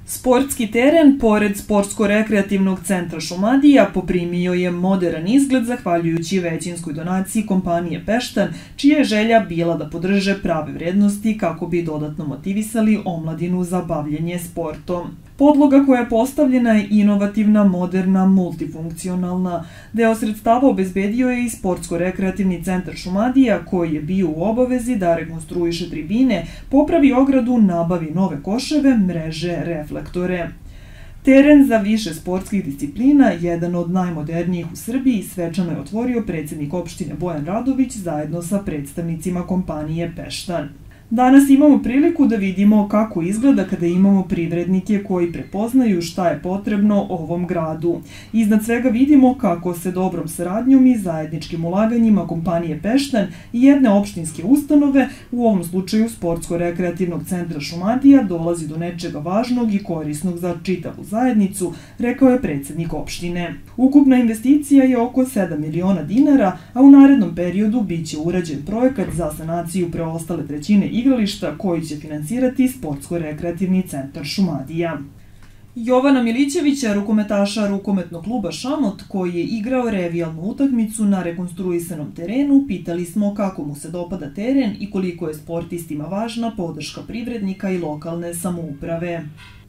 Sportski teren pored Sportsko-rekreativnog centra Šumadija poprimio je moderan izgled zahvaljujući većinskoj donaciji kompanije Peštan, čija je želja bila da podrže prave vrednosti kako bi dodatno motivisali omladinu za bavljenje sportom. Podloga koja je postavljena je inovativna, moderna, multifunkcionalna. Deo sredstava obezbedio je i Sportsko-rekreativni centar Šumadija, koji je bio u obavezi da rekonstruiše tribine, popravi ogradu, nabavi nove koševe, mreže, reflektore. Teren za više sportskih disciplina, jedan od najmodernijih u Srbiji, svečano je otvorio predsjednik opštine Bojan Radović zajedno sa predstavnicima kompanije Peštan. Danas imamo priliku da vidimo kako izgleda kada imamo privrednike koji prepoznaju šta je potrebno ovom gradu. Iznad svega vidimo kako se dobrom saradnjom i zajedničkim ulaganjima kompanije Peštan i jedne opštinske ustanove, u ovom slučaju Sportsko-rekreativnog centra Šumadija, dolazi do nečega važnog i korisnog za čitavu zajednicu, rekao je predsjednik opštine. Ukupna investicija je oko 7 miliona dinara, a u narednom periodu biće urađen projekat za sanaciju preostale trećine igrališta koji će finansirati Sportsko-rekreativni centar Šumadija. Jovana Milićevića, rukometaša rukometnog kluba Šamot, koji je igrao revijalnu utakmicu na rekonstruisanom terenu, pitali smo kako mu se dopada teren i koliko je sportistima važna podrška privrednika i lokalne samouprave.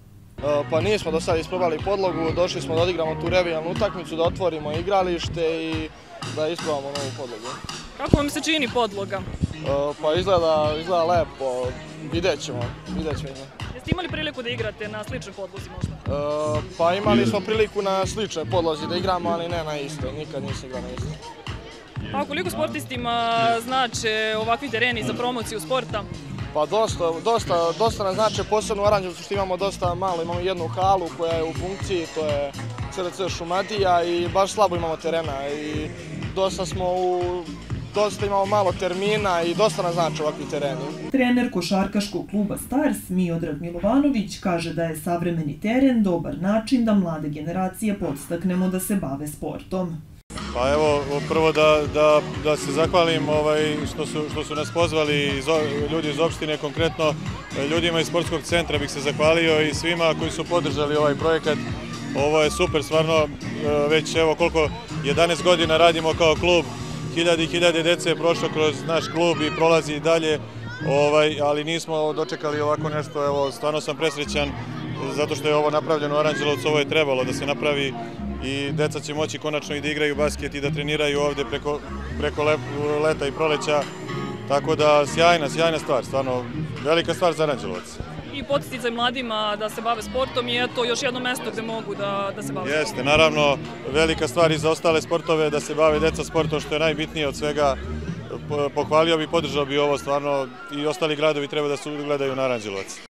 Pa nismo do sada isprobali podlogu, došli smo da odigramo tu revijalnu utakmicu, da otvorimo igralište i da isprobamo novu podlogu. Kako vam se čini podloga? Pa izgleda lepo, vidjet ćemo. Jeste imali priliku da igrate na sličnoj podlozi možda? Pa imali smo priliku na sličnoj podlozi da igramo, ali ne na istoj, nikad nisam igrao na istoj. A koliko sportistima znače ovakvi tereni za promociju sporta? Pa dosta nam znače, posebno u Aranđelovcu što imamo dosta malo, imamo jednu halu koja je u funkciji, to je CRC Šumadija i baš slabo imamo terena i dosta imamo malo termina i dosta nam znači ovakvi tereni. Trener košarkaškog kluba Stars, Miodrag Milovanović, kaže da je savremeni teren dobar način da mlade generacije podstaknemo da se bave sportom. Pa evo, prvo da se zahvalim što su nas pozvali ljudi iz opštine, konkretno ljudima iz sportskog centra bih se zahvalio i svima koji su podržali ovaj projekat. Ovo je super, stvarno, već evo koliko 11 godina radimo kao klub, hiljade i hiljade dece je prošlo kroz naš klub i prolazi i dalje, ali nismo dočekali ovako nešto, evo, stvarno sam presrećan zato što je ovo napravljeno u Aranđelovcu, ovo je trebalo da se napravi i deca će moći konačno i da igraju basket i da treniraju ovde preko leta i proleća, tako da sjajna stvar, stvarno velika stvar za Aranđelovac. I podsticaj mladima da se bave sportom i eto još jedno mesto gde mogu da se bave sportom. Jeste, naravno velika stvar i za ostale sportove da se bave deca sportom, što je najbitnije od svega. Pohvalio bi i podržao bi ovo stvarno i ostali gradovi treba da se ugledaju na Aranđelovac.